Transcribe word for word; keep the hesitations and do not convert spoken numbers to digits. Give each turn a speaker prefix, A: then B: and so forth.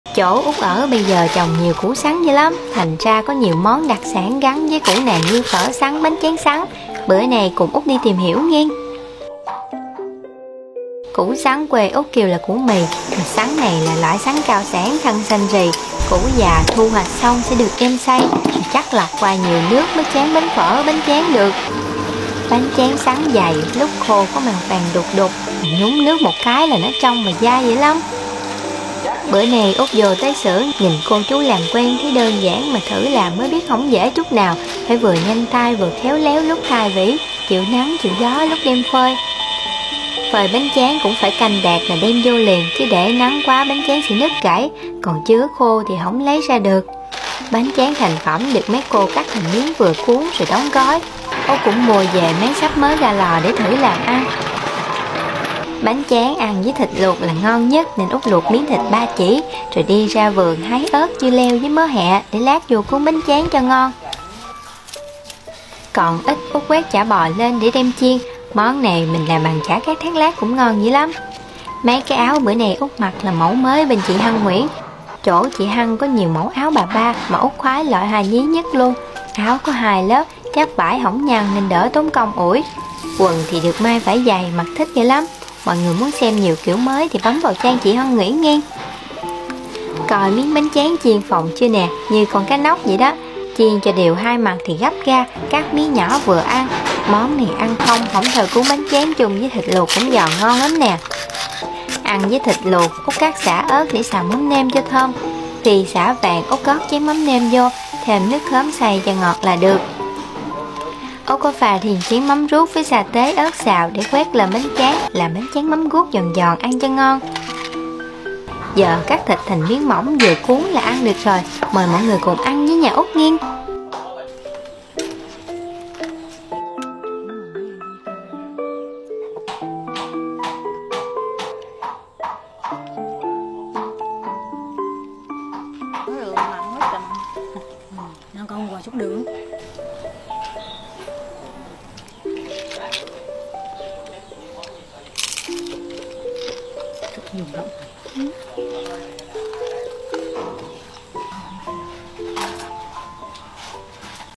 A: Chỗ Út ở bây giờ trồng nhiều củ sắn dữ lắm, thành ra có nhiều món đặc sản gắn với củ này như phở sắn, bánh tráng sắn. Bữa này cùng Út đi tìm hiểu nghe. Củ sắn quê Út kêu là củ mì, mà sắn này là loại sắn cao sản thân xanh rì. Củ già thu hoạch xong sẽ được đem xay, chắc lọc qua nhiều nước mới tráng bánh phở, bánh tráng được. Bánh tráng sắn dày, lúc khô có màu vàng đục đục, nhúng nước một cái là nó trong và dai vậy lắm. Bữa này Út vô tới xưởng, nhìn cô chú làm quen thấy đơn giản mà thử làm mới biết không dễ chút nào. Phải vừa nhanh tay vừa khéo léo lúc khai vỉ, chịu nắng chịu gió lúc đem phơi. Phơi bánh tráng cũng phải canh đạt là đem vô liền, chứ để nắng quá bánh tráng sẽ nứt gãy, còn chứa khô thì không lấy ra được. Bánh tráng thành phẩm được mấy cô cắt thành miếng vừa cuốn rồi đóng gói. Út cũng mua về mấy sắp mới ra lò để thử làm ăn. Bánh tráng ăn với thịt luộc là ngon nhất nên Út luộc miếng thịt ba chỉ, rồi đi ra vườn hái ớt, dưa leo với mớ hẹ để lát vô cuốn bánh tráng cho ngon. Còn ít Út quét chả bò lên để đem chiên. Món này mình làm bằng chả cá thác lát cũng ngon dữ lắm. Mấy cái áo bữa này Út mặc là mẫu mới bên chị Hân Nguyễn. Chỗ chị Hân có nhiều mẫu áo bà ba mà Út khoái loại hai nhí nhất luôn. Áo có hai lớp, chắc vải hỏng nhăn nên đỡ tốn công ủi. Quần thì được may vải dày, mặc thích dữ lắm. Mọi người muốn xem nhiều kiểu mới thì bấm vào trang chị Hân Nguyễn nghe. Coi miếng bánh tráng chiên phồng chưa nè, như con cá nóc vậy đó. Chiên cho đều hai mặt thì gấp ra, cắt miếng nhỏ vừa ăn. Món này ăn không, không thờ cuốn bánh tráng chung với thịt luộc cũng giòn ngon lắm nè. Ăn với thịt luộc, Út cắt xả ớt để xào mắm nêm cho thơm. Thì xả vàng, Út gót chén mắm nêm vô, thêm nước khóm xay cho ngọt là được. Út có pha thêm chén mắm ruốc với sa tế ớt xào để quét lên bánh tráng, làm bánh tráng mắm ruốc giòn giòn ăn cho ngon. Giờ cắt thịt thành miếng mỏng vừa cuốn là ăn được rồi. Mời mọi người cùng ăn với nhà Út nghe.
B: Nó còn qua chút đường. Chút dùng lắm.